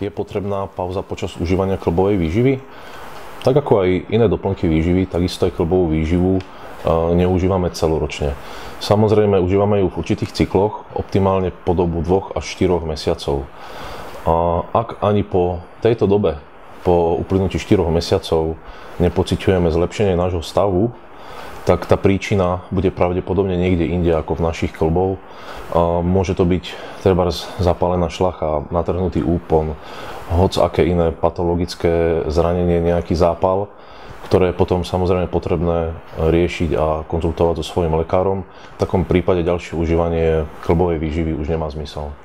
je potrebná pauza počas užívania kĺbovej výživy. Tak ako aj iné doplnky výživy, takisto aj kĺbovú výživu neužívame celoročne. Samozrejme, užívame ju v určitých cykloch, optimálne po dobu 2 až 4 mesiacov. A ak ani po tejto dobe, po uplynutí 4 mesiacov, nepociťujeme zlepšenie nášho stavu, tak tá príčina bude pravdepodobne niekde inde ako v našich kĺbov. Môže to byť trebárs zapálená šľacha, natrhnutý úpon, hoc aké iné patologické zranenie, nejaký zápal, ktoré je potom samozrejme potrebné riešiť a konzultovať so svojím lekárom. V takom prípade ďalšie užívanie kĺbovej výživy už nemá zmysel.